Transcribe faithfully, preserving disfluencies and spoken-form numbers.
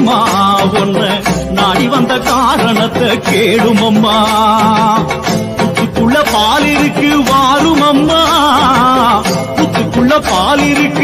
அம்மா ஒன்ன நாடி வந்த காரணத்தை கேளும் அம்மா புத்துக்குள்ள பால் இருக்கு வாரும் அம்மா புத்துக்குள்ள பால் இருக்கு